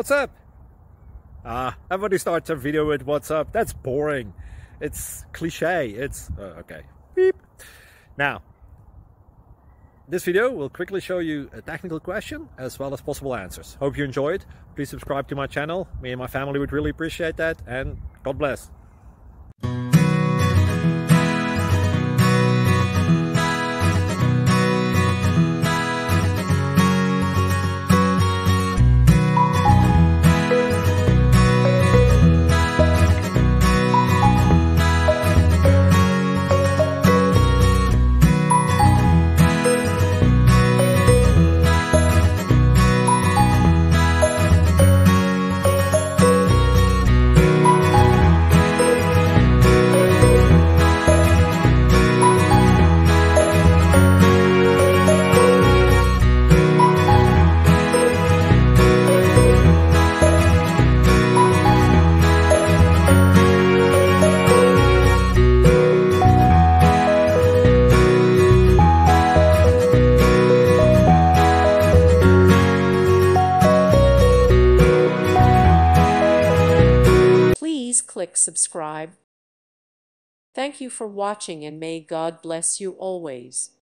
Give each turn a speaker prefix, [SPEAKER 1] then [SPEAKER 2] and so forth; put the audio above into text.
[SPEAKER 1] What's up? Everybody starts a video with what's up. That's boring. It's cliche. It's okay. Beep. Now, this video will quickly show you a technical question as well as possible answers. Hope you enjoyed. Please subscribe to my channel. Me and my family would really appreciate that, and God bless.
[SPEAKER 2] Please click subscribe. Thank you for watching, and may God bless you always.